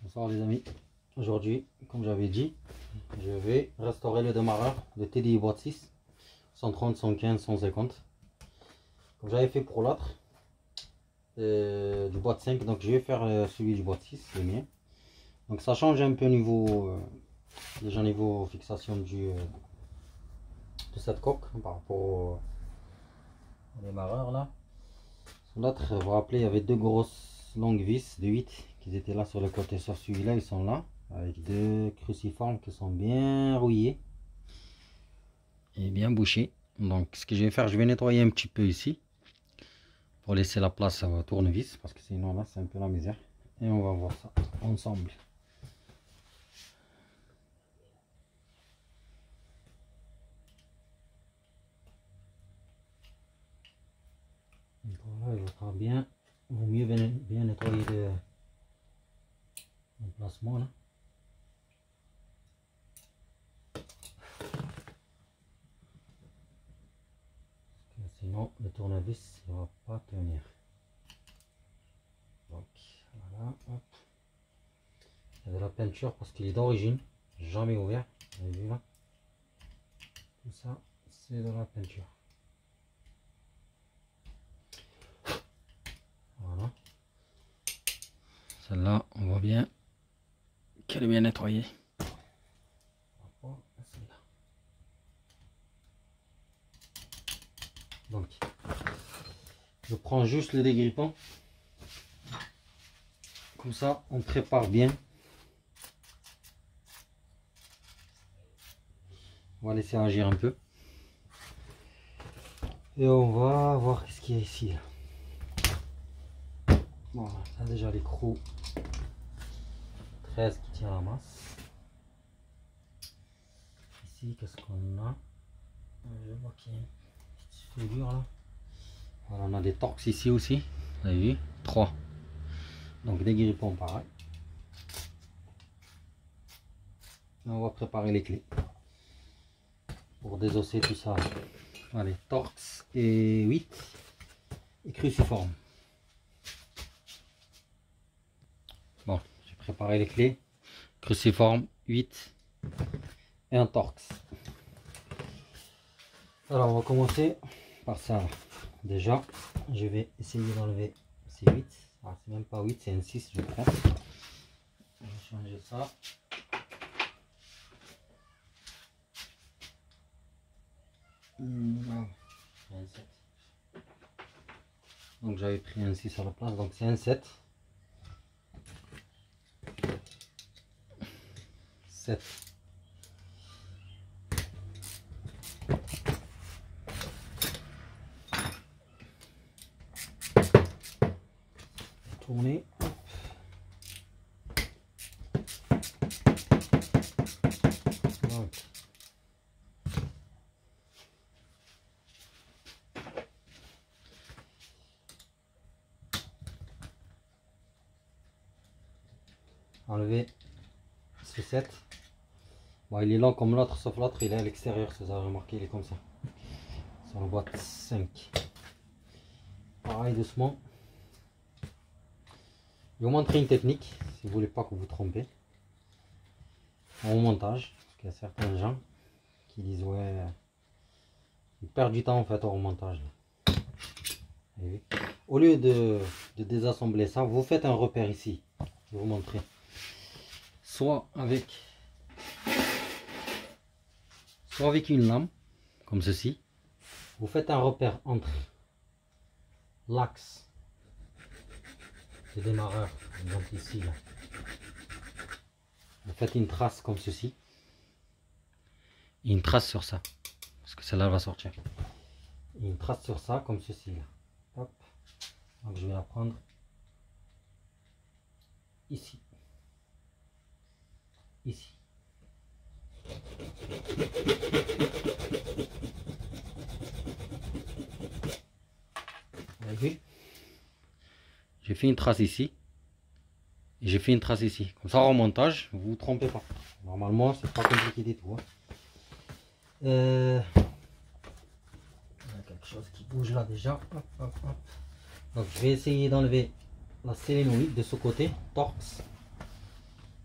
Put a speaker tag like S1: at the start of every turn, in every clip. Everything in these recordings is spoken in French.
S1: Bonsoir les amis, aujourd'hui comme j'avais dit je vais restaurer le démarreur de TDI boîte 6 130, 115, 150 comme j'avais fait pour l'autre du boîte 5, donc je vais faire celui du boîte 6, le mien. Donc ça change un peu niveau déjà niveau fixation de cette coque par rapport au démarreur là. Sur l'autre, vous vous rappelez, il y avait deux grosses longues vis de 8 qui étaient là sur le côté. Sur celui-là, ils sont là avec deux cruciformes qui sont bien rouillés et bien bouchés. Donc ce que je vais faire, je vais nettoyer un petit peu ici pour laisser la place à tournevis, parce que sinon là c'est un peu la misère. Et on va voir ça ensemble. Donc là, il faudra bien, vaut mieux bien nettoyer l'emplacement là. Sinon le tournevis ne va pas tenir. Donc voilà, hop. Il y a de la peinture parce qu'il est d'origine, jamais ouvert. Vous avez vu là, tout ça c'est de la peinture. Voilà, celle-là on voit bien qu'elle est bien nettoyée. Donc je prends juste le dégrippant, comme ça on prépare bien. On va laisser agir un peu et on va voir ce qu'il y a ici là. Voilà, ça déjà l'écrou 13 qui tient la masse. Ici qu'est-ce qu'on a? Je vois qu'il y a une petite soudure là. Voilà, on a des torx ici aussi, vous avez vu, 3. Donc des grippons pareil. Et on va préparer les clés pour désosser tout ça. Allez, torx et 8 et cruciforme. Bon, j'ai préparé les clés, cruciforme, 8 et un torx. Alors on va commencer par ça. Déjà, je vais essayer d'enlever ces 8. Ah, c'est même pas 8, c'est un 6 je crois. Je vais changer ça. Un 7. Donc j'avais pris un 6 à la place, donc c'est un 7. 7. Tourner. Donc. Enlever ce 7. Bon, il est lent comme l'autre, sauf l'autre il est à l'extérieur, ça vous avez remarqué, il est comme ça. Sur la boîte 5. Pareil, doucement. Je vais vous montrer une technique, si vous voulez pas que vous vous trompez. Au montage, parce qu'il y a certains gens qui disent ouais, ils perdent du temps en fait au remontage. Au lieu de désassembler ça, vous faites un repère ici. Je vais vous montrer. Soit avec une lame, comme ceci. Vous faites un repère entre l'axe de démarreur, donc ici là. Vous faites une trace comme ceci. Et une trace sur ça. Parce que celle-là va sortir. Et une trace sur ça comme ceci là. Hop. Donc je vais la prendre ici. Ici. Vous avez vu? J'ai fait une trace ici. Et j'ai fait une trace ici. Comme ça, en montage, vous ne vous trompez pas. Normalement, c'est pas compliqué du tout. Hein. Il y a quelque chose qui bouge là déjà. Hop, hop, hop. Donc, je vais essayer d'enlever la sélénoïde de ce côté, torx.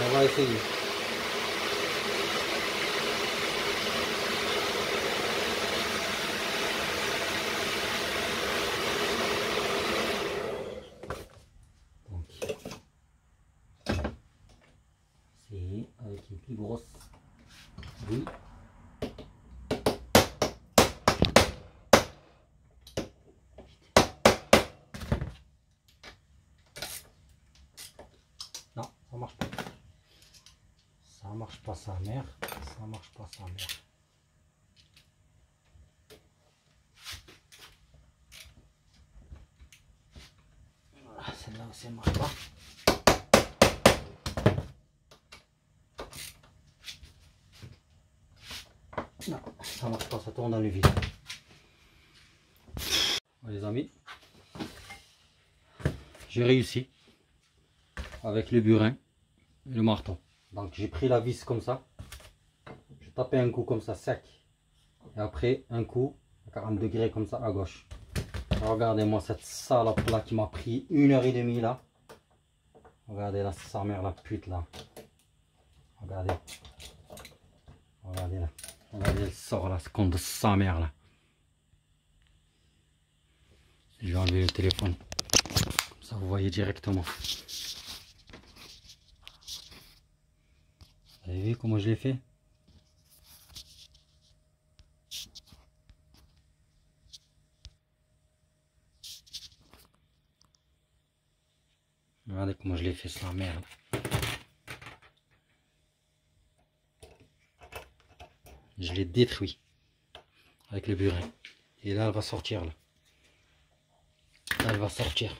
S1: On va essayer. Donc, c'est avec une plus grosse douille. Non, ça marche pas. Ça marche pas sa mère. Ça marche pas sa mère. Voilà, celle-là aussi elle marche pas. Non, ça marche pas, ça tourne dans le vide. Les amis, j'ai réussi avec le burin et le marteau. Donc j'ai pris la vis comme ça, je tapais un coup comme ça sec et après un coup à 40 degrés comme ça à gauche. Regardez-moi cette salope là qui m'a pris 1h30 là. Regardez là, sa mère la pute là. Regardez. Regardez là. Regardez, elle sort là, ce con de sa mère là. Je vais enlever le téléphone. Comme ça vous voyez directement. Vous avez vu comment je l'ai fait? Regardez comment je l'ai fait, sa merde. Je l'ai détruit avec le burin. Et là, elle va sortir là. Là, elle va sortir.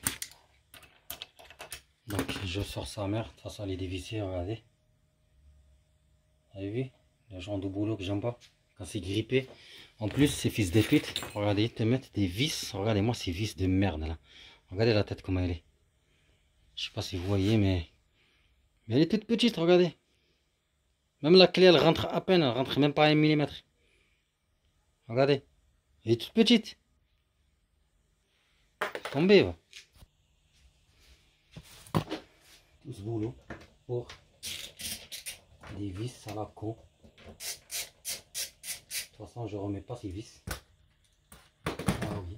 S1: Donc, je sors sa mère. De toute façon, elle est dévissée, regardez. Vous avez vu? Le genre de boulot que j'aime pas. Quand c'est grippé. En plus, ces fils de pute, regardez, ils te mettent des vis. Regardez-moi ces vis de merde là. Regardez la tête comment elle est. Je sais pas si vous voyez, mais elle est toute petite, regardez. Même la clé, elle rentre à peine, elle rentre même pas à 1 mm. Regardez. Elle est toute petite. Tombez, va. Tout ce boulot pour des vis à la con. De toute façon, je remets pas ces vis. Ah oui.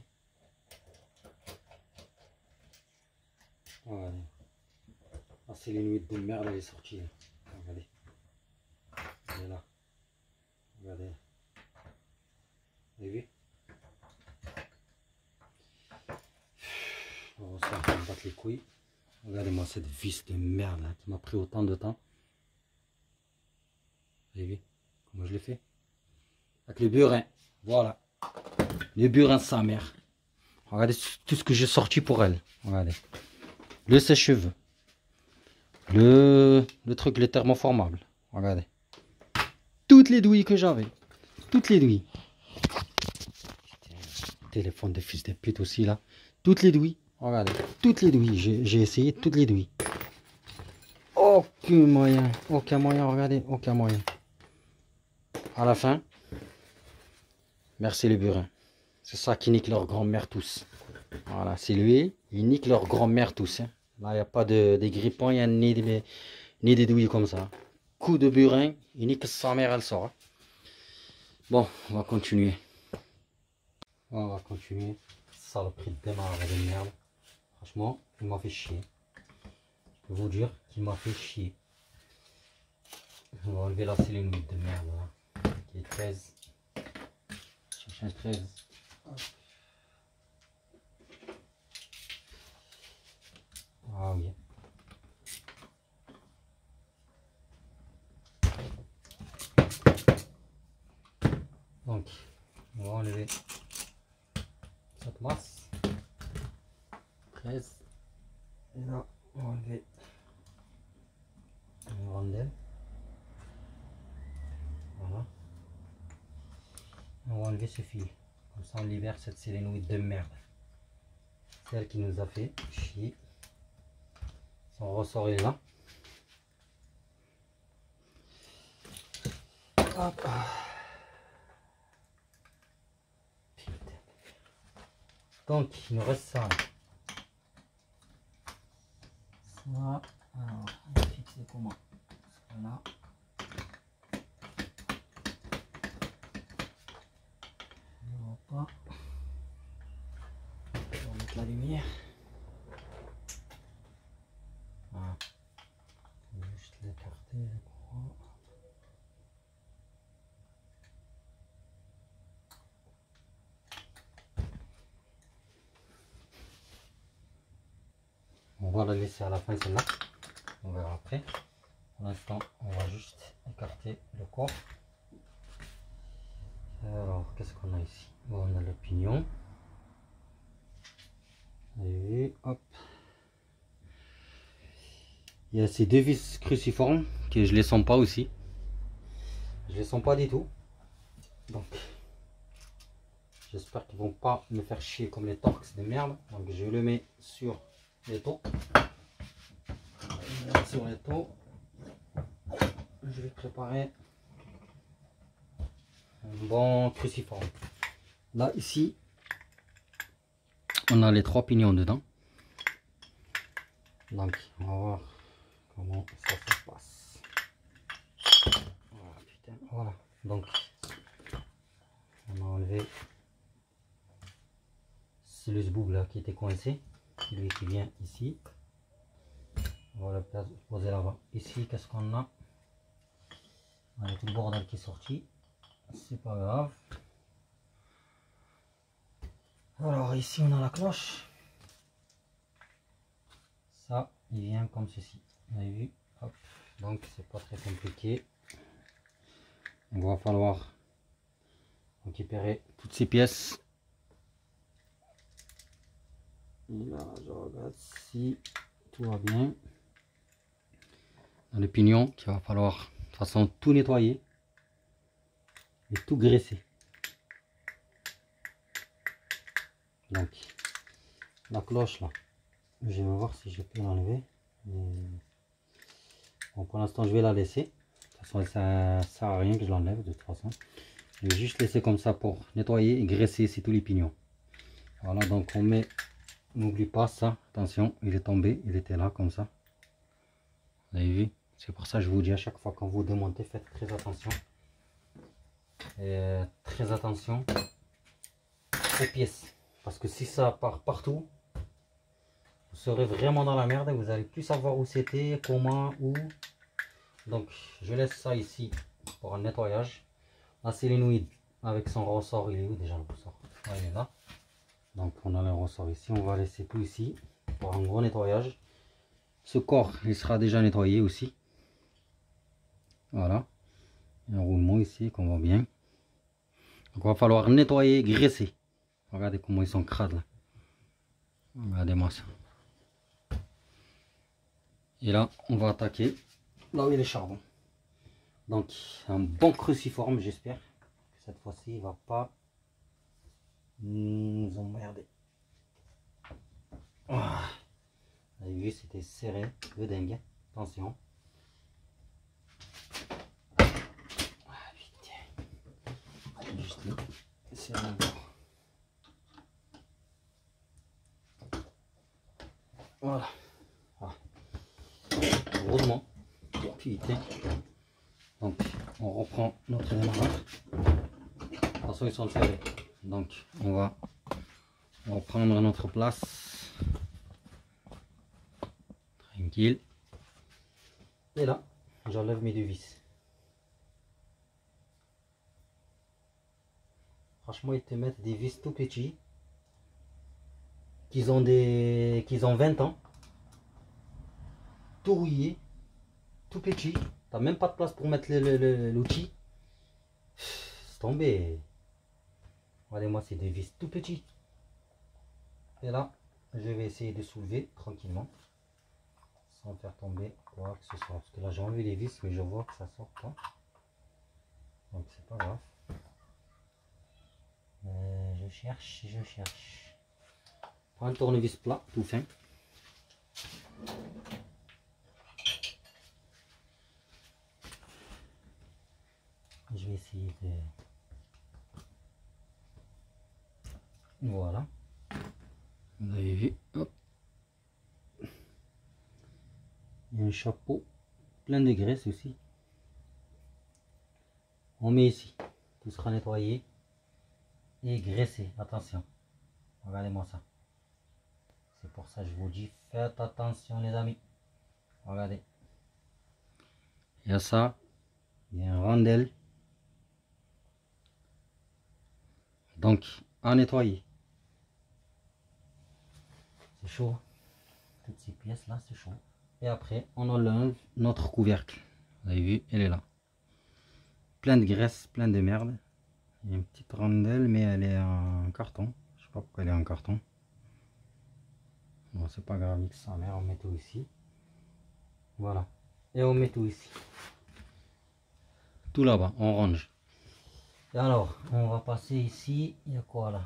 S1: Regardez. Ah, c'est les nuits de merde, elle est sortie. Là. Regardez. Elle est là. Regardez. Vous avez vu? On va se faire battre les couilles. Regardez-moi cette vis de merde là, qui m'a pris autant de temps. Vous avez vu comment je l'ai fait? Avec le burin. Voilà. Le burin de sa mère. Regardez tout ce que j'ai sorti pour elle. Regardez. Le sèche-cheveux. Le truc, le thermoformable. Regardez. Toutes les douilles que j'avais. Toutes les douilles. Téléphone de fils de pute aussi là. Toutes les douilles. Regardez. Toutes les douilles. J'ai essayé toutes les douilles. Aucun moyen. Aucun moyen. Regardez. Aucun moyen. À la fin. Merci le burin. C'est ça qui nique leur grand-mère tous. Voilà. C'est lui. Il nique leur grand-mère tous. Hein. Là, il n'y a pas de grippons. Il n'y a ni des douilles comme ça. Coup de burin. Il nique sa mère. Elle sort. Hein. Bon. On va continuer. On va continuer. Saloperie de démarrage de merde. Franchement, il m'a fait chier. Je peux vous dire qu'il m'a fait chier. On va enlever la sélénite de merde là. Qui est 13. Je cherche un 13. Ah oui. Donc, on va enlever cette masse. 13. Et là, on va enlever une rondelle. Voilà. On va enlever ce fil. Comme ça, on libère cette sélénoïde de merde. Celle qui nous a fait chier. Son ressort est là. Hop. Donc, il nous reste ça. Ça, alors, on va fixer comment? Voilà. On va pas. On va mettre la lumière. Voilà. On va juste l'écarter, je crois. On va la laisser à la fin celle-là. On verra après. Pour l'instant, on va juste écarter le corps. Alors, qu'est-ce qu'on a ici? Bon, on a le pignon. Et hop. Il y a ces deux vis cruciformes que je les sens pas aussi. Je les sens pas du tout. Donc, j'espère qu'ils vont pas me faire chier comme les Torx de merde. Donc, je le mets sur les taux. Sur les taux. Je vais préparer un bon cruciforme. Là, ici, on a les trois pignons dedans. Donc, on va voir comment ça se passe. Voilà, putain, voilà. Donc, on a enlevé ce bout là qui était coincé, celui qui vient ici. On va le poser là-bas. Ici, qu'est-ce qu'on a? On a tout le bordel qui est sorti. C'est pas grave. Alors ici, on a la cloche. Ça, il vient comme ceci. Vous avez vu? Hop. Donc, c'est pas très compliqué. Il va falloir récupérer toutes ces pièces. Et là, je regarde si tout va bien. Dans le pignon, qu'il va falloir de toute façon tout nettoyer et tout graisser. Donc, la cloche là, je vais voir si je peux l'enlever. Bon, pour l'instant, je vais la laisser. De toute façon, ça ne sert à rien que je l'enlève de toute façon. Je vais juste laisser comme ça pour nettoyer et graisser tous les pignons. Voilà, donc on met, n'oublie pas ça, attention, il est tombé, il était là comme ça. Vous avez vu? C'est pour ça que je vous dis à chaque fois quand vous démontez, faites très attention. Et très attention aux pièces. Parce que si ça part partout, vous serez vraiment dans la merde et vous allez plus savoir où c'était, comment, où. Donc je laisse ça ici pour un nettoyage. La sélénoïde avec son ressort, il est où déjà le ressort? Ah, il est là. Donc on a le ressort ici, on va laisser tout ici pour un gros nettoyage. Ce corps, il sera déjà nettoyé aussi. Voilà. Un roulement ici qu'on voit bien. Donc il va falloir nettoyer, graisser. Regardez comment ils sont crades là. Regardez-moi ça. Et là, on va attaquer là où il y a les charbons. Donc un bon cruciforme, j'espère que cette fois-ci il va pas nous emmerder. Ah. Vous avez vu, c'était serré, le dingue. Attention. Ah putain. Juste serré encore. Voilà. Ah. Heureusement. Putain. Donc, on reprend notre démarrage. De toute façon, ils sont serrés. Donc, on va prendre notre place. Tranquille. Et là, j'enlève mes deux vis. Franchement, ils te mettent des vis tout petits. Qu'ils ont 20 ans. Tout rouillé. Tout petit. T'as même pas de place pour mettre l'outil. C'est tombé. Regardez-moi, c'est des vis tout petits. Et là, je vais essayer de soulever tranquillement. Sans faire tomber quoi que ce soit. Parce que là, j'ai enlevé les vis, mais je vois que ça sort pas. Donc, c'est pas grave. Je cherche. Prends un tournevis plat, tout fin. Je vais essayer de... Voilà. Vous avez vu, hop. Il y a un chapeau plein de graisse aussi. On met ici. Tout sera nettoyé et graissé. Attention. Regardez-moi ça. C'est pour ça que je vous dis, faites attention les amis. Regardez. Il y a ça. Il y a un rondelle. Donc, à nettoyer. C'est chaud. Toutes ces pièces là, c'est chaud. Et après, on enlève notre couvercle. Vous avez vu, elle est là. Plein de graisse, plein de merde. Il y a une petite rondelle, mais elle est en carton. Je sais pas pourquoi elle est en carton. Bon, c'est pas grave, nique sa mère, on met tout ici. Voilà. Et on met tout ici. Tout là-bas, on range. Et alors, on va passer ici. Il y a quoi là?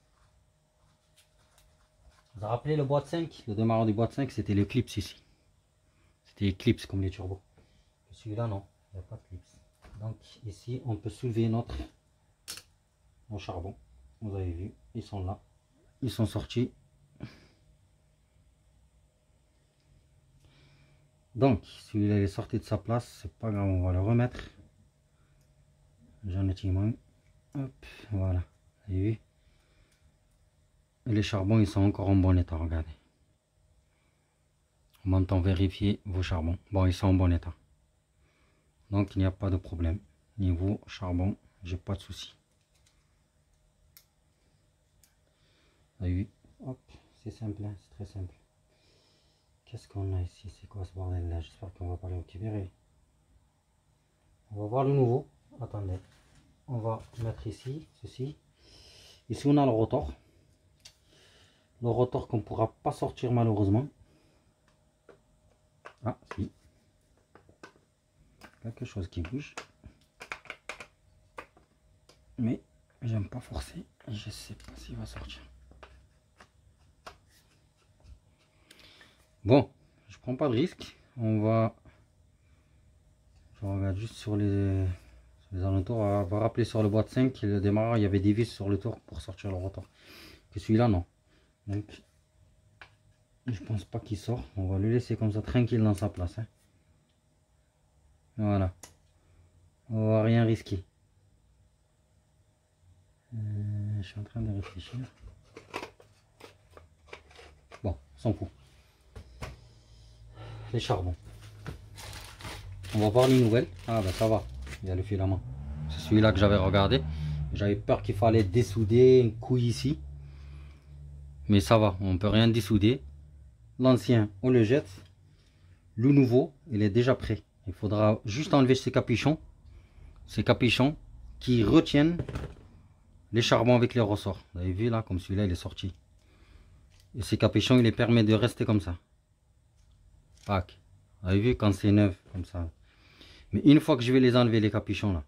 S1: Vous vous rappelez le boîte 5? Le démarreur du boîte 5, c'était les clips ici. C'était les clips comme les turbos. Celui-là, non, il n'y a pas de clips. Donc ici, on peut soulever nos charbons. Vous avez vu, ils sont là. Ils sont sortis. Donc, celui-là est sorti de sa place. C'est pas grave, on va le remettre. Gentiment. Hop, voilà. Vous avez vu? Et les charbons, ils sont encore en bon état, regardez. En même temps, vérifier vos charbons. Bon, ils sont en bon état. Donc, il n'y a pas de problème. Niveau charbon, j'ai pas de souci. Vous avez vu? Hop, c'est simple, hein, c'est très simple. Qu'est-ce qu'on a ici? C'est quoi ce bordel là? J'espère qu'on va pas le récupérer. On va voir le nouveau. Attendez. On va mettre ici, ceci. Ici, on a le rotor. Le rotor qu'on ne pourra pas sortir malheureusement. Ah, si. Quelque chose qui bouge. Mais j'aime pas forcer. Je sais pas s'il va sortir. Bon, je prends pas de risque. On va... Je regarde juste sur les alentours. On va rappeler sur le boîte 5, le démarreur, il y avait des vis sur le tour pour sortir le rotor. Que celui-là, non. Donc, je pense pas qu'il sort. On va le laisser comme ça, tranquille dans sa place. Hein. Voilà. On va rien risquer. Je suis en train de réfléchir. Bon, on s'en fout. Les charbons. On va voir les nouvelles. Ah ben ça va, il y a le filament. C'est celui-là que j'avais regardé. J'avais peur qu'il fallait dessouder une couille ici. Mais ça va, on peut rien dessouder. L'ancien, on le jette. Le nouveau, il est déjà prêt. Il faudra juste enlever ces capuchons. Ces capuchons qui retiennent les charbons avec les ressorts. Vous avez vu là, comme celui-là, il est sorti. Et ces capuchons, il les permet de rester comme ça. Pac. Vous avez vu quand c'est neuf, comme ça. Mais une fois que je vais les enlever, les capuchons là,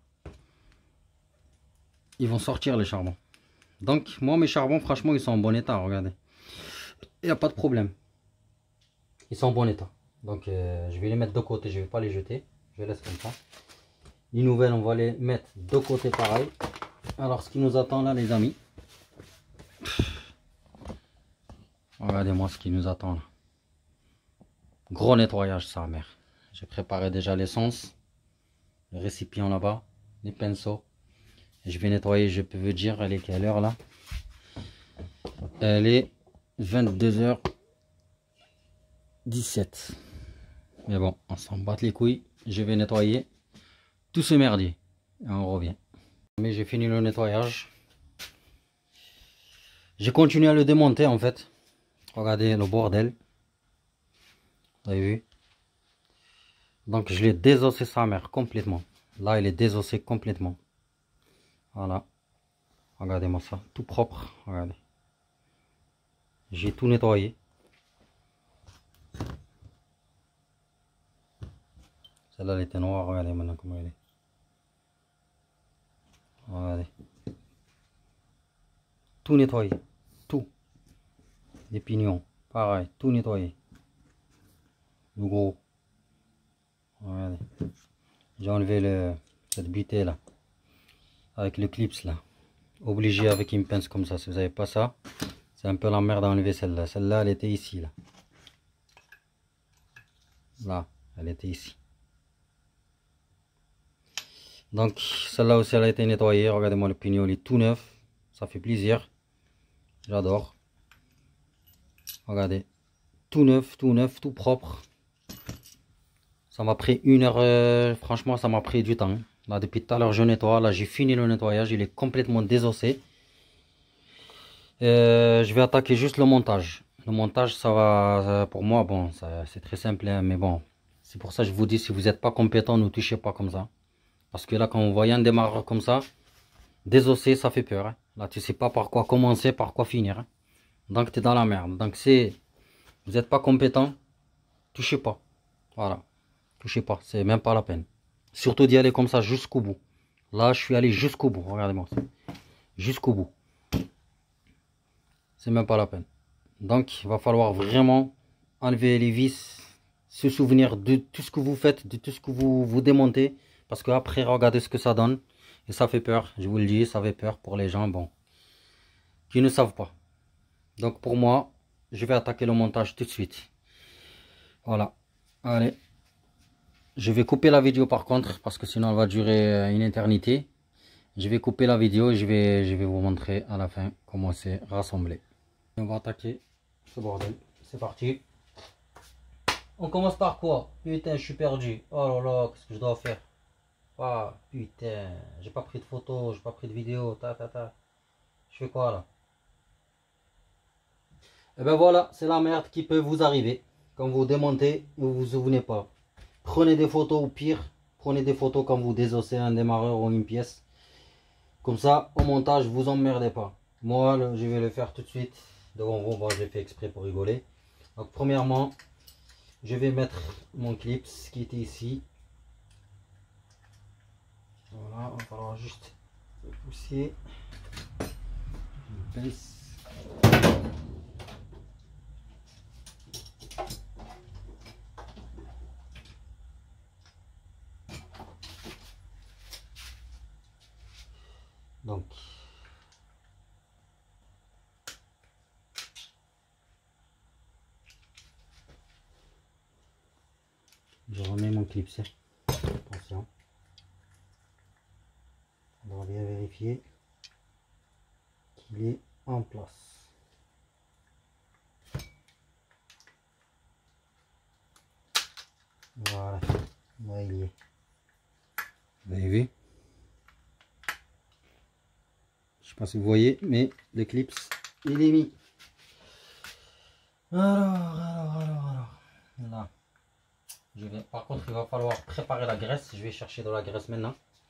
S1: ils vont sortir les charbons. Donc, moi, mes charbons, franchement, ils sont en bon état. Regardez. Il n'y a pas de problème. Ils sont en bon état. Donc, je vais les mettre de côté. Je ne vais pas les jeter. Je les laisse comme ça. Les nouvelles, on va les mettre de côté pareil. Alors, ce qui nous attend là, les amis. Regardez-moi ce qui nous attend là. Gros nettoyage, ça, mère. J'ai préparé déjà l'essence. Le récipient là-bas. Les pinceaux. Et je vais nettoyer, je peux vous dire, elle est quelle heure là? Elle est 22h17. Mais bon, on s'en bat les couilles. Je vais nettoyer tout ce merdier. Et on revient. Mais j'ai fini le nettoyage. J'ai continué à le démonter en fait. Regardez le bordel. Vous avez vu? Donc je l'ai désossé sa mère complètement. Là, il est désossé complètement. Voilà. Regardez-moi ça. Tout propre. Regardez. J'ai tout nettoyé. Celle-là, elle était noire. Regardez maintenant comment elle est. Regardez. Tout nettoyé. Tout. Les pignons. Pareil. Tout nettoyé. Le gros. Regardez. J'ai enlevé cette butée là. Avec le clips là. Obligé avec une pince comme ça. Si vous n'avez pas ça, c'est un peu la merde à enlever celle-là. Celle-là, elle était ici là. Là, elle était ici. Donc celle-là aussi elle a été nettoyée. Regardez-moi, le pignon il est tout neuf. Ça fait plaisir. J'adore. Regardez. Tout neuf, tout propre. Ça m'a pris 1 heure. Franchement, ça m'a pris du temps. Là, depuis tout à l'heure, je nettoie. Là, j'ai fini le nettoyage. Il est complètement désossé. Je vais attaquer juste le montage. Le montage, ça va, pour moi, bon, c'est très simple, hein, mais bon. C'est pour ça que je vous dis, si vous n'êtes pas compétent, ne touchez pas comme ça. Parce que là, quand vous voyez un démarreur comme ça, désossé, ça fait peur. Hein. Là, tu sais pas par quoi commencer, par quoi finir. Hein. Donc, tu es dans la merde. Donc, si vous n'êtes pas compétent, touchez pas. Voilà. Touchez pas. C'est même pas la peine. Surtout d'y aller comme ça jusqu'au bout. Là, je suis allé jusqu'au bout. Regardez-moi. Jusqu'au bout. C'est même pas la peine. Donc, il va falloir vraiment enlever les vis, se souvenir de tout ce que vous faites, de tout ce que vous démontez. Parce que après, regardez ce que ça donne. Et ça fait peur, je vous le dis, ça fait peur pour les gens, bon, qui ne savent pas. Donc pour moi, je vais attaquer le montage tout de suite. Voilà. Allez. Je vais couper la vidéo par contre, parce que sinon elle va durer une éternité. Je vais couper la vidéo et je vais vous montrer à la fin comment c'est rassemblé. On va attaquer ce bordel. C'est parti. On commence par quoi? Putain, je suis perdu. Oh là là, qu'est-ce que je dois faire? Ah, putain, j'ai pas pris de photos, j'ai pas pris de vidéo. Je fais quoi là? Et ben voilà, c'est la merde qui peut vous arriver. Quand vous démontez, vous vous souvenez pas. Prenez des photos au pire. Prenez des photos quand vous désossez un démarreur ou une pièce. Comme ça, au montage, vous emmerdez pas. Moi, je vais le faire tout de suite. Devant vous, bon, je l'ai fait exprès pour rigoler. Donc, premièrement, je vais mettre mon clip qui était ici. Voilà, on va falloir juste le pousser. Je baisse. Donc, je remets mon clip. Attention. On va bien vérifier qu'il est en place. Voilà. Là, il y est. Vous avez vu? Je sais pas si vous voyez, mais l'éclipse, il est mis. Alors. Là. Par contre, il va falloir préparer la graisse. Je vais chercher de la graisse maintenant.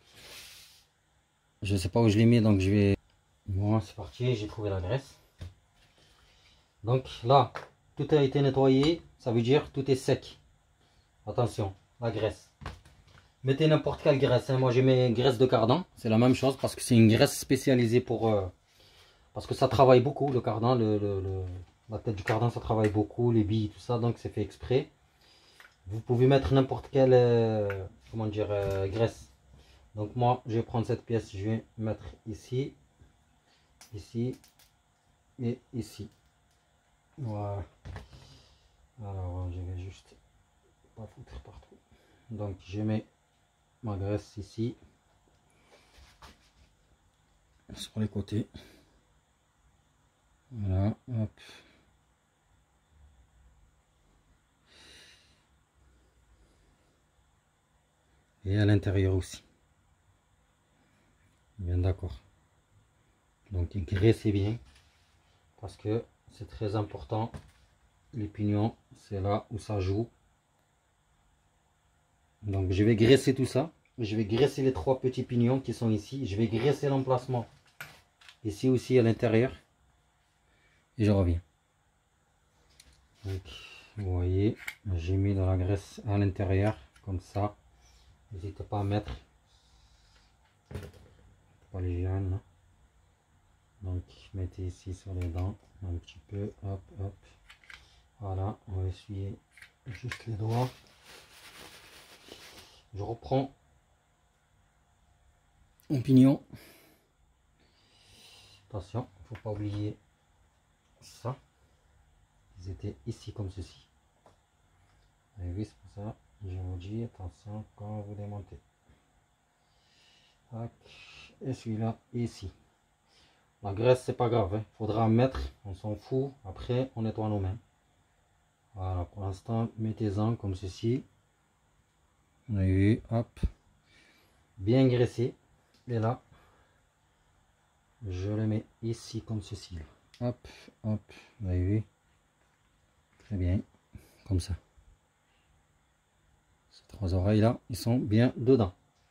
S1: Je sais pas où je l'ai mis, donc je vais... Bon, c'est parti, j'ai trouvé la graisse. Donc là, tout a été nettoyé. Ça veut dire tout est sec. Attention, la graisse. Mettez n'importe quelle graisse. Hein. Moi, j'ai mes graisses de cardan. C'est la même chose parce que c'est une graisse spécialisée pour... parce que ça travaille beaucoup, le cardan. La tête du cardan, ça travaille beaucoup. Les billes, tout ça. Donc, c'est fait exprès. Vous pouvez mettre n'importe quelle... comment dire, graisse. Donc, moi, je vais prendre cette pièce. Je vais mettre ici. Ici. Et ici. Voilà. Alors, je vais juste pas foutre partout. Donc, je mets ma graisse ici. Sur les côtés. Voilà, hop. Et à l'intérieur aussi. Bien d'accord. Donc graissez bien. Parce que c'est très important. Les pignons, c'est là où ça joue. Donc je vais graisser tout ça. Je vais graisser les 3 petits pignons qui sont ici. Je vais graisser l'emplacement. Ici aussi à l'intérieur. Et je reviens. Donc, vous voyez, j'ai mis de la graisse à l'intérieur. Comme ça. N'hésitez pas à mettre. Pas les jeunes. Là. Donc mettez ici sur les dents. Un petit peu. Hop, hop. Voilà. On va essuyer juste les doigts. Je reprends mon pignon. Attention, faut pas oublier ça. Ils étaient ici comme ceci. Vous avez vu, c'est pour ça je vous dis attention quand vous démontez. tac, et celui-là ici. La graisse, c'est pas grave, hein. Faudra en mettre, on s'en fout. Après, on nettoie nos mains. Voilà, pour l'instant, mettez-en comme ceci. Vous avez vu, hop, bien graissé. Et là, je le mets ici comme ceci. Hop, hop, vous avez vu, très bien, comme ça. Ces trois oreilles là, ils sont bien dedans.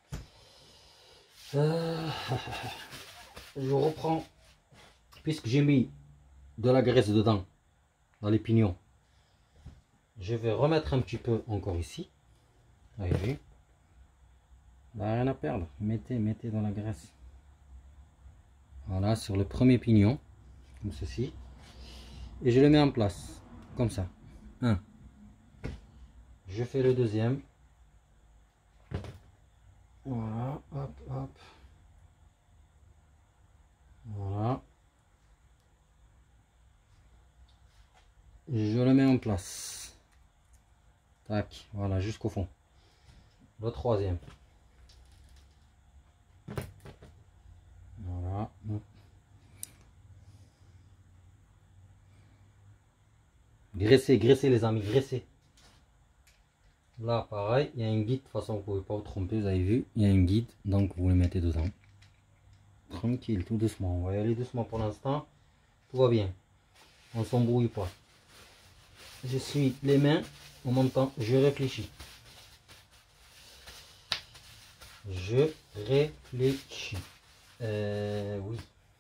S1: Je reprends, puisque j'ai mis de la graisse dedans, dans les pignons. Je vais remettre un petit peu encore ici. Vous avez vu, rien à perdre. Mettez dans la graisse. Voilà, sur le premier pignon, comme ceci. Et je le mets en place, comme ça. Un. Je fais le deuxième. Voilà, hop, hop. Voilà. Je le mets en place. Tac, voilà, jusqu'au fond. Le troisième. Voilà. Graissez, graissez les amis, graissez. Là, pareil, il y a un guide. De toute façon, vous ne pouvez pas vous tromper, vous avez vu. Il y a un guide, donc vous le mettez dedans. Tranquille, tout doucement. On va y aller doucement pour l'instant. Tout va bien. On ne s'embrouille pas. Je suis les mains. En même temps, je réfléchis. Je réfléchis. Oui.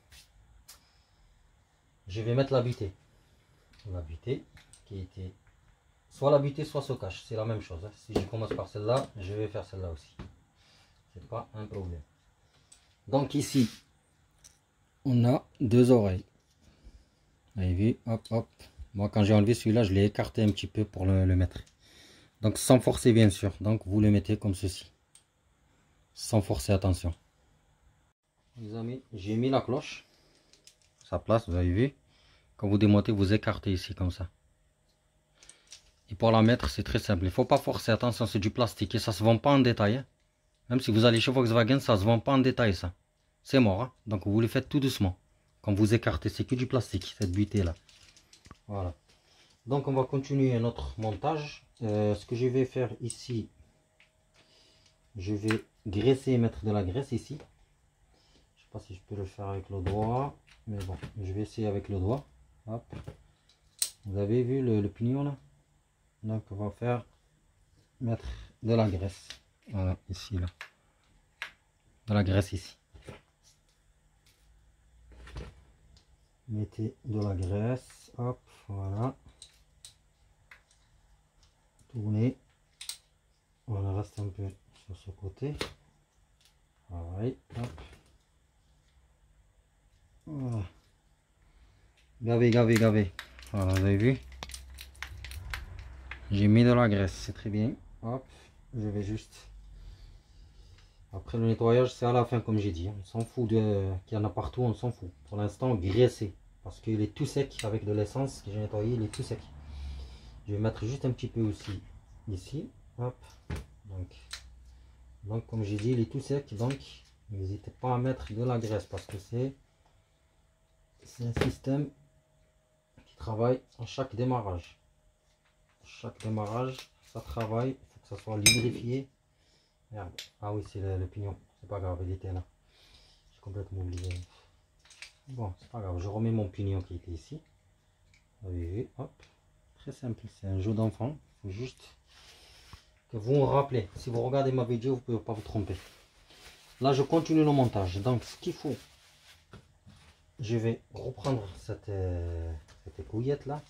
S1: Je vais mettre la butée. La butée qui était... Soit la butée, soit se cache. C'est la même chose. Hein. Si je commence par celle-là, je vais faire celle-là aussi. C'est pas un problème. Donc ici, on a deux oreilles. Vous avez vu, hop, hop. Moi, quand j'ai enlevé celui-là, je l'ai écarté un petit peu pour le mettre. Donc sans forcer, bien sûr. Donc vous le mettez comme ceci. Sans forcer, attention. Les amis, j'ai mis la cloche. Sa place, vous avez vu. Quand vous démontez, vous écartez ici comme ça. Et pour la mettre, c'est très simple. Il ne faut pas forcer. Attention, c'est du plastique et ça ne se vend pas en détail. Hein. Même si vous allez chez Volkswagen, ça ne se vend pas en détail, ça. C'est mort. Hein. Donc vous le faites tout doucement. Quand vous écartez, c'est que du plastique, cette butée là. Voilà. Donc on va continuer notre montage. Ce que je vais faire ici, je vais graisser et mettre de la graisse ici. Je sais pas si je peux le faire avec le doigt. Mais bon, je vais essayer avec le doigt. Hop. Vous avez vu le pignon là? Donc on va faire mettre de la graisse. Voilà, ici là. De la graisse ici. Mettez de la graisse. Hop, voilà. Tournez. Voilà, reste un peu sur ce côté. Pareil. Hop. Voilà. Gavez, gavez, gavez. Voilà, vous avez vu? J'ai mis de la graisse, c'est très bien. Hop, je vais juste... Après le nettoyage, c'est à la fin comme j'ai dit. On s'en fout qu'il y en a partout, on s'en fout. Pour l'instant, graisser. Parce qu'il est tout sec avec de l'essence que j'ai nettoyé, il est tout sec. Je vais mettre juste un petit peu aussi ici. Hop. Donc comme j'ai dit, il est tout sec. Donc, n'hésitez pas à mettre de la graisse parce que c'est un système qui travaille à chaque démarrage. Chaque démarrage, ça travaille, il faut que ça soit lubrifié. Merde. Ah oui, c'est le pignon, c'est pas grave, il était là. J'ai complètement oublié. Bon, c'est pas grave, je remets mon pignon qui était ici. Vous avez vu, hop. Très simple, c'est un jeu d'enfant. Il faut juste que vous vous rappelez. Si vous regardez ma vidéo, vous ne pouvez pas vous tromper. Là, je continue le montage. Donc, ce qu'il faut, je vais reprendre cette écouyette là.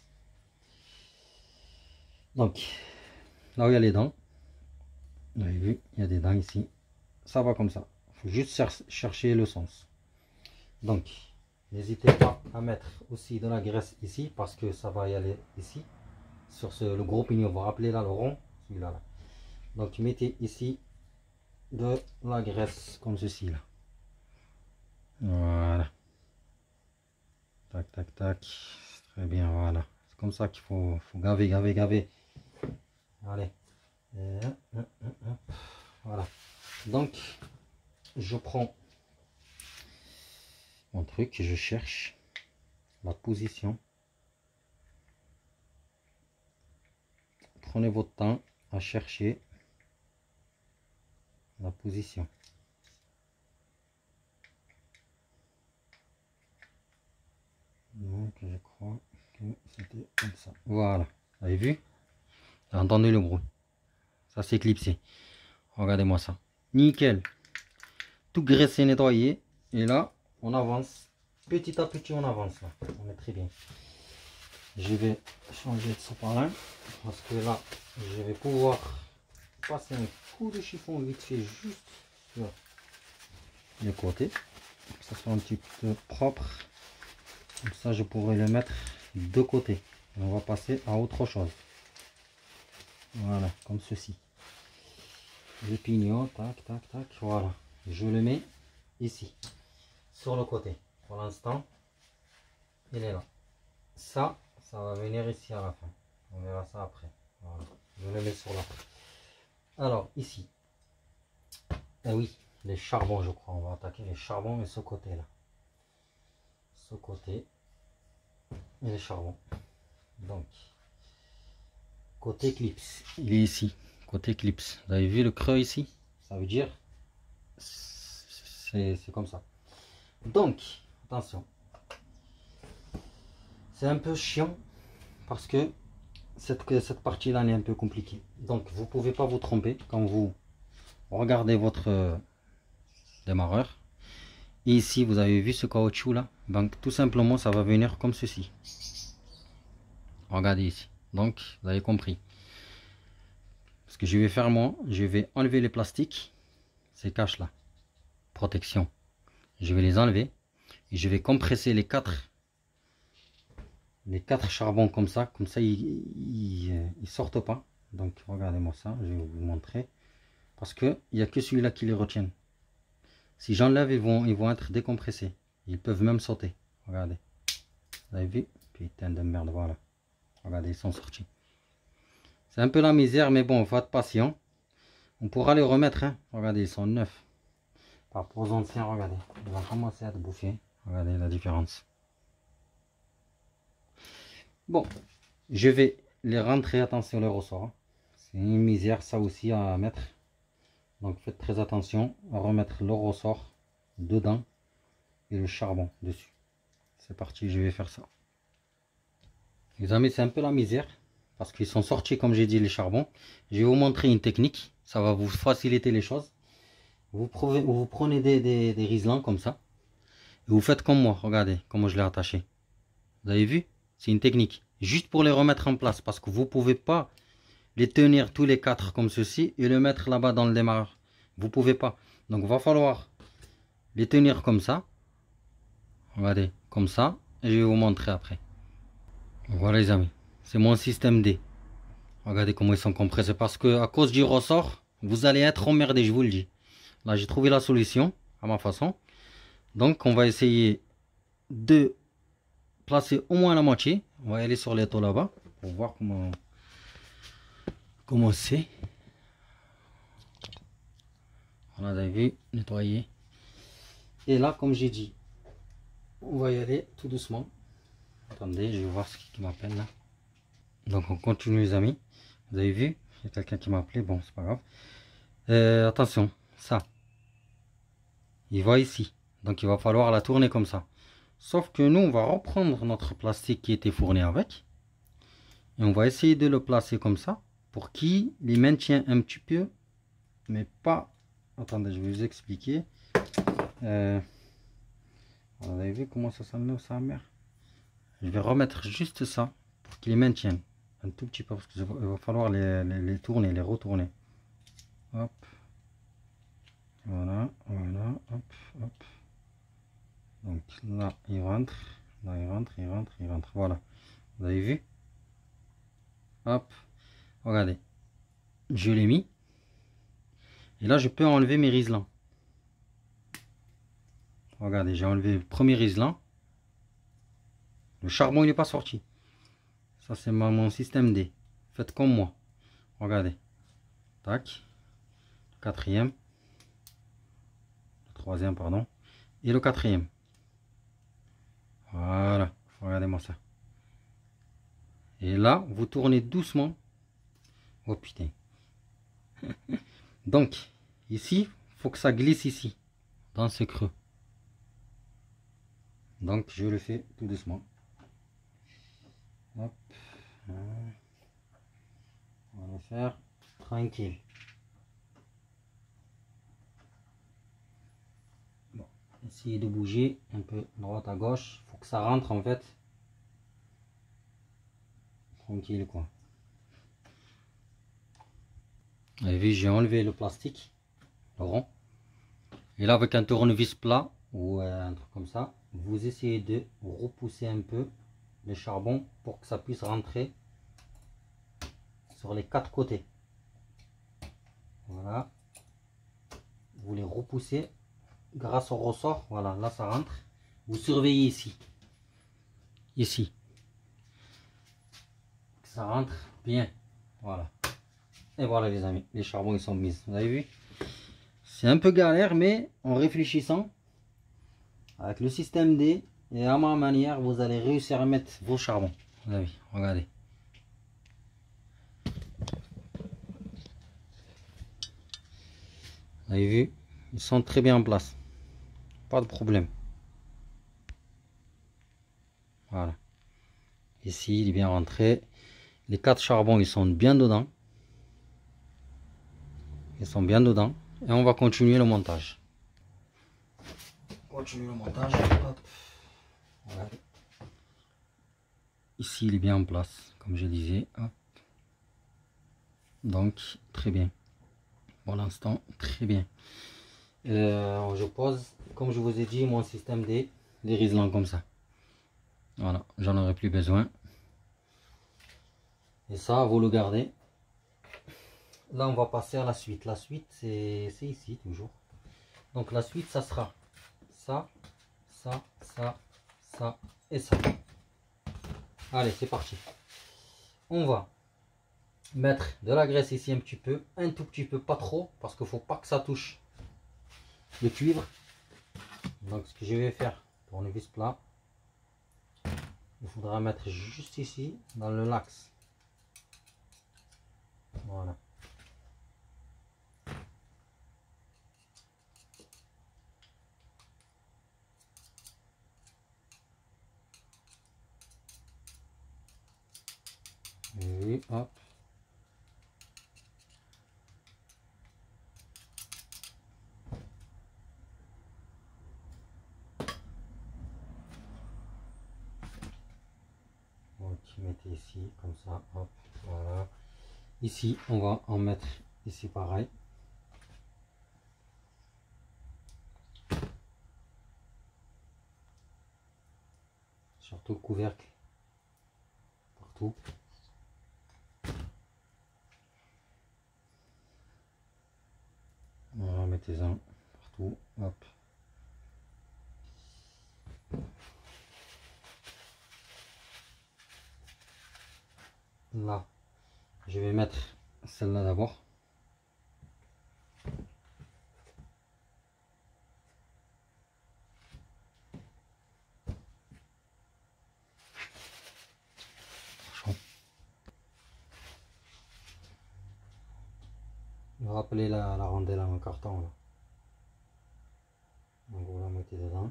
S1: Donc, là où il y a les dents, vous avez vu, il y a des dents ici. Ça va comme ça. Il faut juste chercher le sens. Donc, n'hésitez pas à mettre aussi de la graisse ici, parce que ça va y aller ici. Sur le gros pignon, vous vous rappelez là, le rond, celui-là. Là. Donc, mettez ici de la graisse, comme ceci là. Voilà. Tac, tac, tac. Très bien, voilà. C'est comme ça qu'il faut gaver, gaver, gaver. Allez. Voilà. Donc, je prends mon truc, je cherche la position. Prenez votre temps à chercher la position. Donc je crois que c'était comme ça. Voilà, vous avez vu? Vous entendez le bruit? Ça s'est clipsé. Regardez-moi ça. Nickel. Tout graissé, nettoyé. Et là, on avance. Petit à petit, on avance là. On est très bien. Je vais changer de sopalin parce que là, je vais pouvoir passer un coup de chiffon vite fait juste sur les côtés. Pour que ça soit un petit peu propre. Comme ça, je pourrais le mettre de côté. Et on va passer à autre chose. Voilà, comme ceci. Le pignon, tac, tac, tac. Voilà. Je le mets ici, sur le côté. Pour l'instant, il est là. Ça va venir ici à la fin. On verra ça après. Voilà. Je le mets sur là. Alors, ici. Ah oui, les charbons, je crois. On va attaquer les charbons et ce côté-là. Ce côté. Et les charbons. Donc, côté clips. Il est ici. Côté clips. Vous avez vu le creux ici? Ça veut dire c'est comme ça. Donc, attention. C'est un peu chiant parce que cette partie-là est un peu compliquée. Donc, vous ne pouvez pas vous tromper quand vous regardez votre démarreur. Et ici, vous avez vu ce caoutchouc là. Donc, tout simplement, ça va venir comme ceci. Regardez ici. Donc, vous avez compris. Ce que je vais faire moi, je vais enlever les plastiques, ces caches là, protection. Je vais les enlever et je vais compresser les quatre charbons comme ça ils sortent pas. Donc regardez-moi ça, je vais vous montrer parce que il n'y a que celui-là qui les retienne. Si j'enlève, ils vont être décompressés, ils peuvent même sauter. Regardez, vous avez vu? Putain de merde, voilà, regardez, ils sont sortis. C'est un peu la misère, mais bon, faut être patient. On pourra les remettre, hein. Regardez, ils sont neufs par rapport aux anciens. Regardez, ils vont commencer à être bouffés. Regardez la différence. Bon, je vais les rentrer, attention les ressorts. C'est une misère ça aussi à mettre. Donc faites très attention à remettre le ressort dedans et le charbon dessus. C'est parti, je vais faire ça. Les amis, c'est un peu la misère parce qu'ils sont sortis comme j'ai dit les charbons. Je vais vous montrer une technique, ça va vous faciliter les choses. Vous prenez des riselants comme ça et vous faites comme moi. Regardez comment je l'ai attaché. Vous avez vu? C'est une technique juste pour les remettre en place parce que vous pouvez pas les tenir tous les quatre comme ceci et le mettre là-bas dans le démarreur. Vous pouvez pas. Donc il va falloir les tenir comme ça. Regardez, comme ça. Et je vais vous montrer après. Voilà les amis. C'est mon système D. Regardez comment ils sont compressés. Parce que à cause du ressort, vous allez être emmerdé, je vous le dis. Là, j'ai trouvé la solution à ma façon. Donc, on va essayer de placer au moins la moitié. On va aller sur les taux là-bas pour voir comment c'est. Voilà, vous avez vu, nettoyer. Et là, comme j'ai dit, on va y aller tout doucement. Attendez, je vais voir ce qui m'appelle là. Donc, on continue les amis. Vous avez vu, il y a quelqu'un qui m'a appelé. Bon, c'est pas grave. Attention, ça. Il va ici. Donc, il va falloir la tourner comme ça. Sauf que nous, on va reprendre notre plastique qui était fourni avec. Et on va essayer de le placer comme ça. Pour qu'il les maintienne un petit peu. Mais pas... Attendez, je vais vous expliquer. Vous avez vu comment ça s'enlève sa mère? Je vais remettre juste ça. Pour qu'il les maintienne. Un tout petit peu. Parce qu'il va falloir les tourner, les retourner. Hop. Voilà, voilà, hop, hop. Donc là, il rentre. Là, il rentre, il rentre, il rentre. Voilà. Vous avez vu? Hop. Regardez. Je l'ai mis. Et là, je peux enlever mes riselants. Regardez, j'ai enlevé le premier riselant. Le charbon, il n'est pas sorti. Ça, c'est mon système D. Faites comme moi. Regardez. Tac. Le quatrième. Le troisième, pardon. Et le quatrième. Voilà, regardez-moi ça. Et là, vous tournez doucement. Oh putain. Donc, ici, il faut que ça glisse ici, dans ce creux. Donc, je le fais tout doucement. Hop. On va le faire tranquille. Bon, essayez de bouger un peu droite à gauche. Il faut que ça rentre en fait. Tranquille quoi. Vous avez vu, j'ai enlevé le plastique, le rond. Et là, avec un tournevis plat ou un truc comme ça, vous essayez de repousser un peu le charbon pour que ça puisse rentrer sur les quatre côtés. Voilà. Vous les repoussez grâce au ressort. Voilà, là ça rentre. Vous surveillez ici. Ici. Que ça rentre bien. Voilà. Et voilà les amis, les charbons ils sont mis. Vous avez vu? C'est un peu galère, mais en réfléchissant, avec le système D et à ma manière, vous allez réussir à mettre vos charbons. Vous avez vu? Regardez. Vous avez vu? Ils sont très bien en place. Pas de problème. Voilà. Ici, il est bien rentré. Les 4 charbons, ils sont bien dedans. Ils sont bien dedans. Et on va continuer le montage. Continue le montage. Hop. Voilà. Ici, il est bien en place, comme je disais. Hop. Donc, très bien. Pour l'instant, très bien. Je pose, comme je vous ai dit, mon système des riselants comme ça. Voilà, j'en aurai plus besoin. Et ça, vous le gardez. Là, on va passer à la suite. La suite, c'est ici, toujours. Donc, la suite, ça sera ça, ça, ça, ça et ça. Allez, c'est parti. On va mettre de la graisse ici un petit peu. Un tout petit peu, pas trop. Parce qu'il ne faut pas que ça touche le cuivre. Donc, ce que je vais faire, tournevis plat. Il faudra mettre juste ici, dans le l'axe. Voilà. Et hop. Donc, mettez ici, comme ça, hop, voilà. Ici, on va en mettre ici pareil. Surtout le couvercle. Partout. Voilà, mettez-en partout, hop. Là, je vais mettre celle-là d'abord. Rappelez la rondelle en carton là. Donc vous la mettez dedans.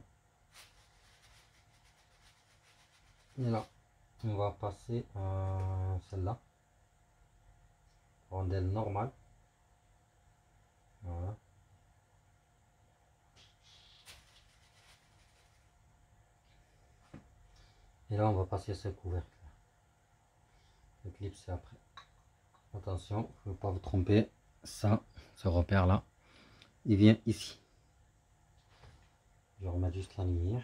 S1: Et là, on va passer à celle-là. Rondelle normale. Voilà. Et là, on va passer ce couvercle. Le clip, c'est après. Attention, il ne faut pas vous tromper. Ça, ce repère-là, il vient ici. Je vais remettre juste la lumière.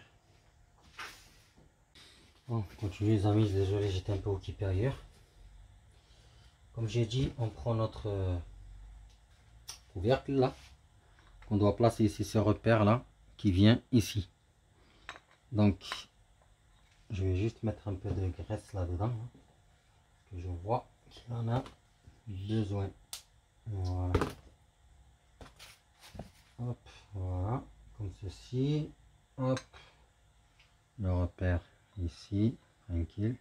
S1: Bon, on continue les amis, désolé, j'étais un peu occupé ailleurs. Comme j'ai dit, on prend notre couvercle là. On doit placer ici ce repère-là qui vient ici. Donc, je vais juste mettre un peu de graisse là-dedans. Hein, que je vois qu'il en a besoin. Voilà. Hop, voilà. Comme ceci. Hop. Le repère ici, tranquille.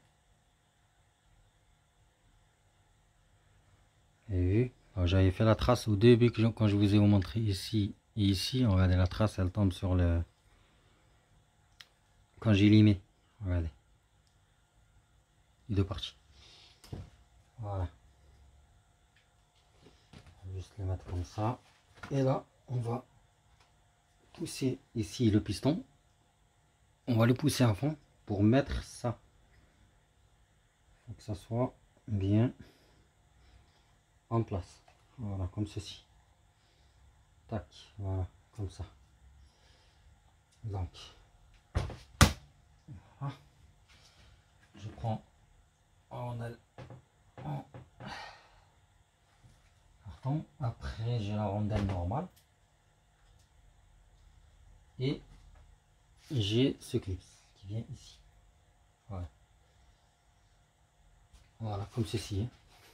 S1: Et vu, j'avais fait la trace au début quand je vous ai montré ici et ici. Regardez, la trace elle tombe sur le... Quand j'ai limé. Regardez. Les deux parties. Voilà. On va juste les mettre comme ça. Et là, on va pousser ici le piston. On va le pousser à fond pour mettre ça. Faut que ça soit bien en place. Voilà, comme ceci. Tac, voilà, comme ça. Donc, voilà. Je prends en carton. Après, j'ai la rondelle normale. Et j'ai ce clip qui vient ici. Voilà. Voilà, comme ceci.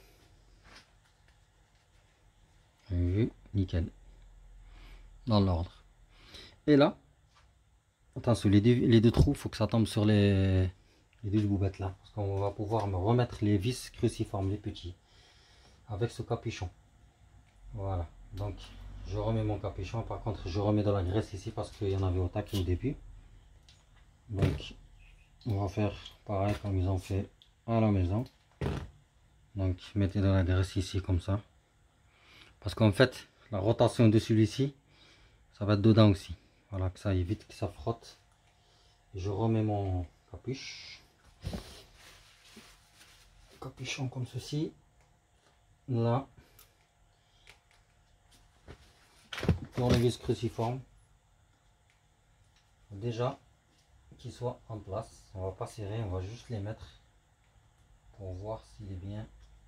S1: Vu, nickel. Dans l'ordre. Et là, attention, les deux trous, il faut que ça tombe sur les deux boubettes là. Parce qu'on va pouvoir me remettre les vis cruciformes, les petits. Avec ce capuchon. Voilà. Donc, je remets mon capuchon. Par contre, je remets de la graisse ici parce qu'il y en avait au taquet au début. Donc, on va faire pareil comme ils ont fait à la maison. Donc, mettez de la graisse ici comme ça. Parce qu'en fait, la rotation de celui-ci, ça va être dedans aussi. Voilà, que ça évite que ça frotte. Et je remets mon capuchon comme ceci. Là, pour les vis cruciformes, déjà qu'ils soient en place. On va pas serrer, on va juste les mettre pour voir s'il est bien.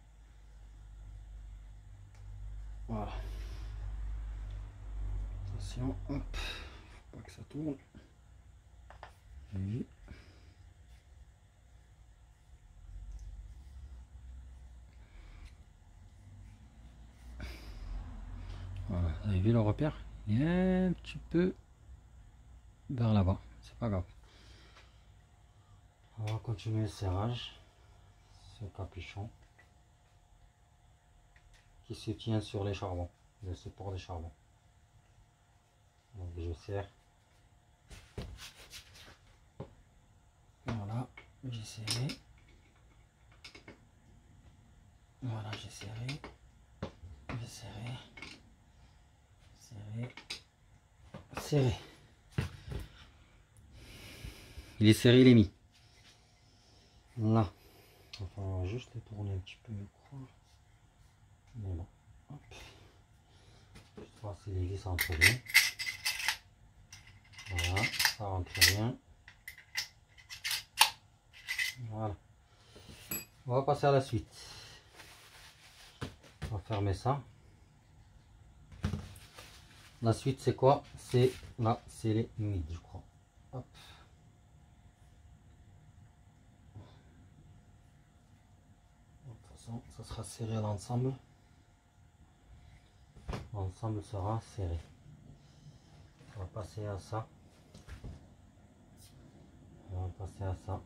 S1: Voilà. Attention, hop, faut pas que ça tourne. Et voilà, vous avez vu le repère? Il est un petit peu vers là-bas, c'est pas grave. On va continuer le serrage. Ce capuchon qui se tient sur les charbons, le support des charbons. Donc je serre. Voilà, j'ai serré. Voilà, j'ai serré. J'ai serré. Serré. Serré. Il est serré, il est mis. Là. Il va falloir juste le tourner un petit peu, je crois. Mais bon. Hop. Juste voir si les vis rentrent bien. Voilà, ça rentre bien. Voilà. On va passer à la suite. On va fermer ça. La suite c'est quoi? C'est là, c'est les nuits, je crois. Hop. De toute façon, ça sera serré à l'ensemble. L'ensemble sera serré. On va passer à ça. On va passer à ça.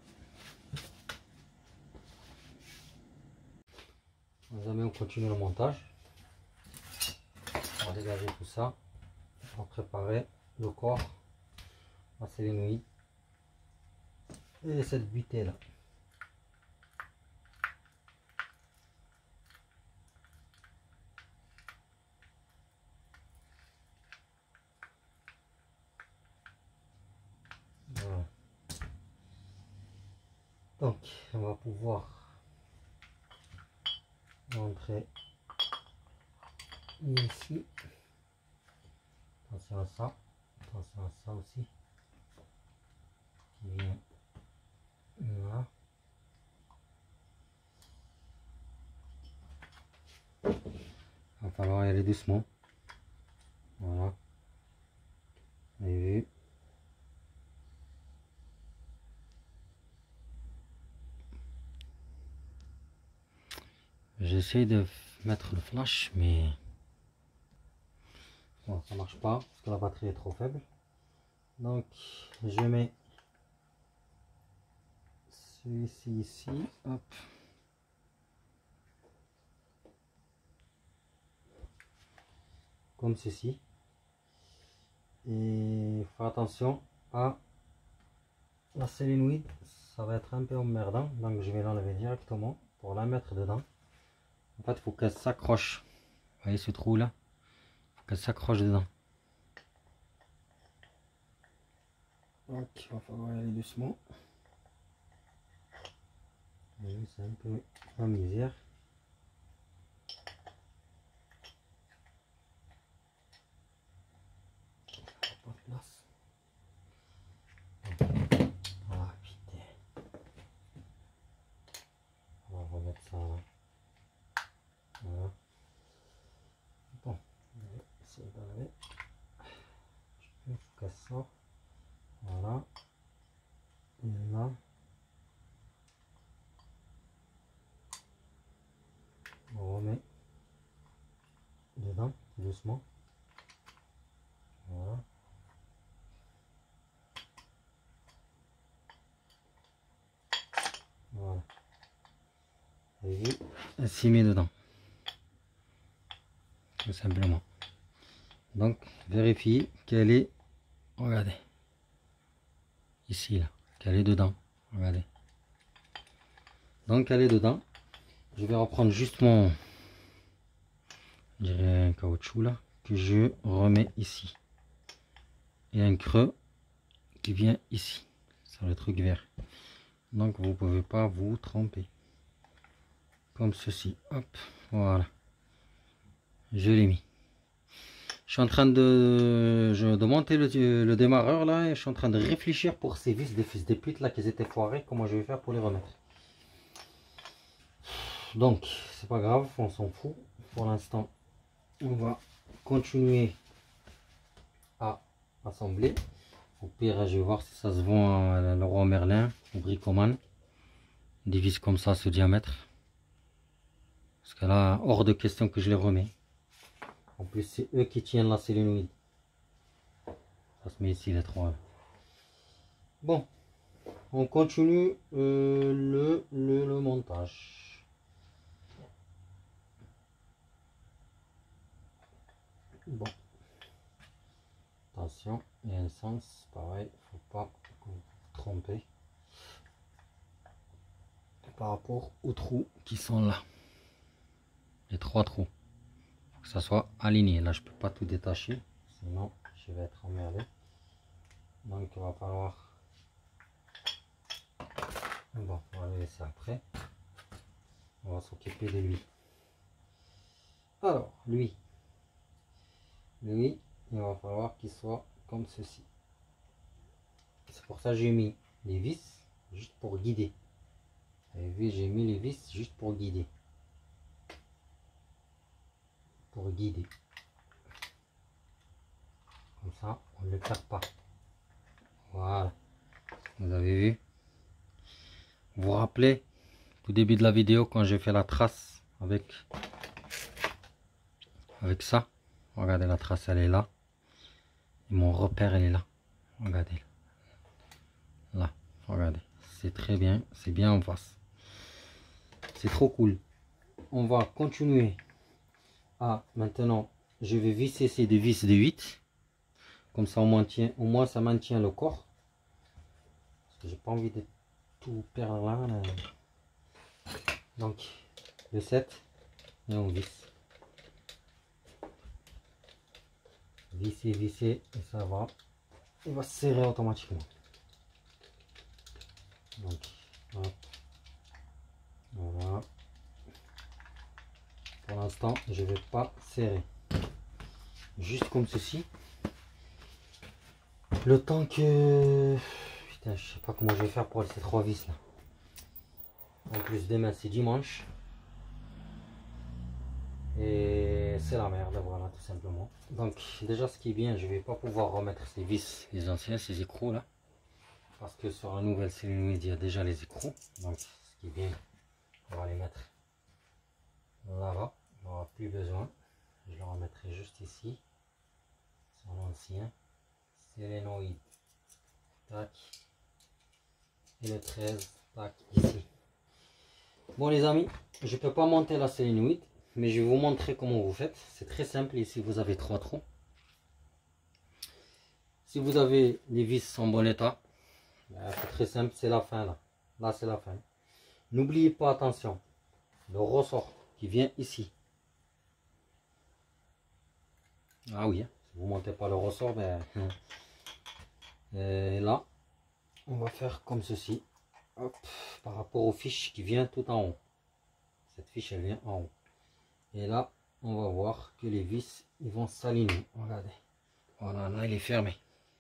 S1: Les amis, on continue le montage. On va dégager tout ça. On va préparer le corps. Là, c'est les nouilles. Et cette butée là. Voilà. Donc, on va pouvoir rentrer ici. Attention à ça. Attention à ça aussi. Qui vient là. Il va falloir y aller doucement. Voilà. Vous avez vu. J'essaie de mettre le flash, mais bon, ça marche pas parce que la batterie est trop faible. Donc je mets celui-ci ici, hop. Comme ceci. Et faire attention à la solénoïde, ça va être un peu emmerdant, donc je vais l'enlever directement pour la mettre dedans. En fait, il faut qu'elle s'accroche. Vous voyez ce trou là? Il faut qu'elle s'accroche dedans. Donc il va falloir y aller doucement. C'est un peu en misère. Pas de place. Ah putain. On va remettre ça là. Voilà. Bon, on va essayer d'enlever. Il faut qu'elle sorte. Voilà. Et là. On remet dedans doucement. Voilà. Voilà. Et elle s'y met dedans. Tout simplement. Donc vérifiez qu'elle est, regardez, ici là, qu'elle est dedans. Regardez. Donc elle est dedans. Je vais reprendre juste mon, je dirais un caoutchouc là, que je remets ici. Et un creux qui vient ici, sur le truc vert. Donc vous pouvez pas vous tromper. Comme ceci. Hop, voilà. Je l'ai mis. Je suis en train de monter le démarreur là et je suis en train de réfléchir pour ces vis des fils de pute là qui étaient foirés, comment je vais faire pour les remettre. Donc c'est pas grave, on s'en fout. Pour l'instant, on va continuer à assembler. Au pire, je vais voir si ça se vend à Leroy Merlin ou Bricoman. Des vis comme ça, ce diamètre. Parce que là, hors de question que je les remets. En plus, c'est eux qui tiennent la solénoïde. Ça se met ici les trois. Là. Bon, on continue le montage. Bon, attention, il y a un sens, pareil, faut pas vous tromper par rapport aux trous qui sont là. Les trois trous, faut que ça soit aligné. Là, je peux pas tout détacher, sinon je vais être emmerdé. Donc, il va falloir. Bon, on va le laisser après. On va s'occuper de lui. Alors, lui, il va falloir qu'il soit comme ceci. C'est pour ça que j'ai mis les vis juste pour guider. Vous avez vu, j'ai mis les vis juste pour guider. Pour guider. Comme ça, on ne le perd pas. Voilà. Vous avez vu? Vous vous rappelez, au début de la vidéo, quand j'ai fait la trace avec ça. Regardez, la trace, elle est là. Et mon repère, elle est là. Regardez. Là, regardez. C'est très bien. C'est bien en face. C'est trop cool. On va continuer. Maintenant, je vais visser ces deux vis de 8. Comme ça, au moins ça maintient le corps. Parce que j'ai pas envie de tout perdre là. Donc, le 7. Et on visse. Visser, et ça va. Il va se serrer automatiquement. Donc, hop. Voilà. Pour l'instant, je vais pas serrer. Juste comme ceci. Le temps que... Putain, je sais pas comment je vais faire pour ces trois vis là. En plus, demain c'est dimanche. Et c'est la merde, voilà, tout simplement. Donc, déjà, ce qui est bien, je vais pas pouvoir remettre ces vis, les anciens, ces écrous là. Parce que sur la nouvelle solénoïde, il y a déjà les écrous. Donc, ce qui est bien, on va les mettre là-bas. On n'aura plus besoin. Je le remettrai juste ici. Sur l'ancien solénoïde tac. Et le 13, tac, ici. Bon les amis, je peux pas monter la sélénoïde, mais je vais vous montrer comment vous faites. C'est très simple. Ici vous avez 3 trous. Si vous avez les vis en bon état, c'est très simple, c'est la fin là. Là c'est la fin. N'oubliez pas, attention, le ressort qui vient ici. Ah oui, si vous ne montez pas le ressort, ben, et là, on va faire comme ceci. Hop, par rapport aux fiches qui vient tout en haut. Cette fiche elle vient en haut. Et là, on va voir que les vis ils vont s'aligner. Regardez. Voilà, là il est fermé.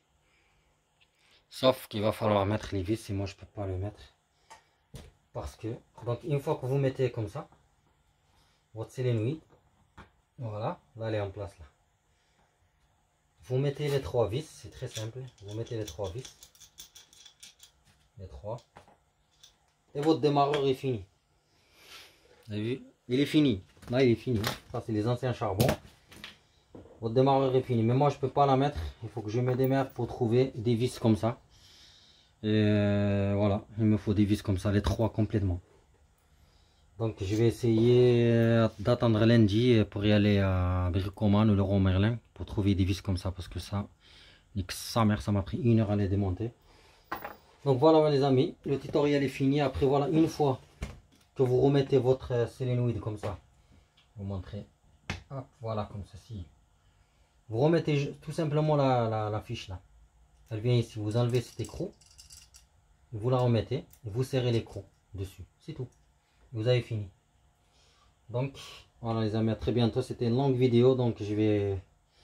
S1: Sauf qu'il va falloir mettre les vis et moi je peux pas le mettre. Parce que, donc une fois que vous mettez comme ça, votre sélénoïde, voilà, là elle est en place là. Vous mettez les 3 vis, c'est très simple. Vous mettez les 3 vis. Les 3. Et votre démarreur est fini. Vous avez vu? Il est fini. Là il est fini. Ça c'est les anciens charbons. Votre démarreur est fini. Mais moi je peux pas la mettre. Il faut que je me démerde pour trouver des vis comme ça. Et voilà, il me faut des vis comme ça, les 3 complètement. Donc je vais essayer d'attendre lundi pour y aller à Bricoman ou Leroy Merlin pour trouver des vis comme ça, parce que ça, sa mère, ça m'a pris 1 heure à les démonter. Donc voilà les amis, le tutoriel est fini. Après voilà, une fois que vous remettez votre sélénoïde comme ça, vous montrez, hop, voilà comme ceci. Vous remettez tout simplement la fiche là. Elle vient ici, vous enlevez cet écrou. Vous la remettez et vous serrez l'écrou dessus, c'est tout, vous avez fini. Donc voilà les amis, à très bientôt. C'était une longue vidéo, donc je vais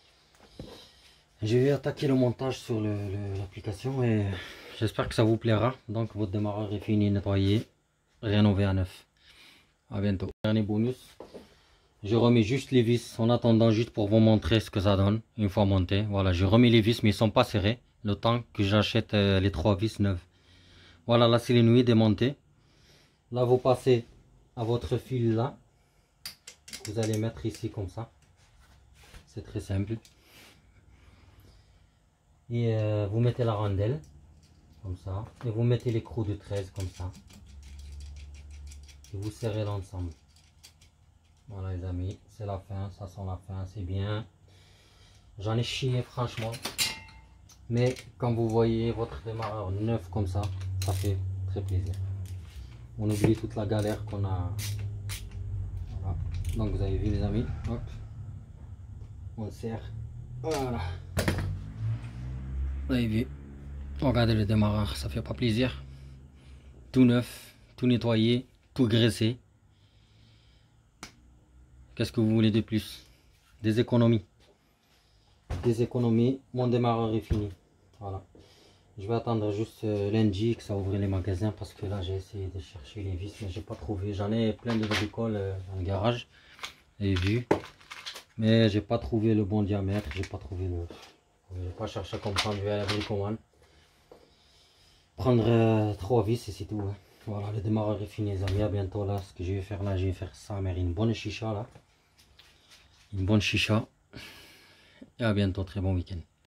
S1: attaquer le montage sur l'application et j'espère que ça vous plaira. Donc votre démarreur est fini, nettoyé, rénové à neuf. À bientôt. Dernier bonus, je remets juste les vis en attendant, juste pour vous montrer ce que ça donne une fois monté. Voilà, je remets les vis mais ils sont pas serrés le temps que j'achète les 3 vis neuves. Voilà, la sélénoïde est montée. Là, vous passez à votre fil là. Vous allez mettre ici comme ça. C'est très simple. Et vous mettez la rondelle comme ça. Et vous mettez l'écrou de 13 comme ça. Et vous serrez l'ensemble. Voilà les amis, c'est la fin. Ça sent la fin, c'est bien. J'en ai chié franchement. Mais quand vous voyez votre démarreur neuf comme ça, ça fait très plaisir. On oublie toute la galère qu'on a. Voilà. Donc vous avez vu les amis, hop, on serre. Voilà. Vous avez vu. Regardez le démarreur, ça fait pas plaisir. Tout neuf, tout nettoyé, tout graissé. Qu'est-ce que vous voulez de plus? Des économies. Des économies. Mon démarreur est fini. Voilà. Je vais attendre juste lundi que ça ouvre les magasins, parce que là j'ai essayé de chercher les vis mais j'ai pas trouvé. J'en ai plein de bricoles dans le garage, et vu, mais j'ai pas trouvé le bon diamètre. J'ai pas trouvé le. J'ai pas cherché à comprendre. Je vais aller à la Bricoman prendre 3 vis et c'est tout. Hein. Voilà, le démarreur est fini les amis. À bientôt. Là, ce que je vais faire là, je vais faire ça, mais une bonne chicha là, une bonne chicha, et à bientôt. Très bon week-end.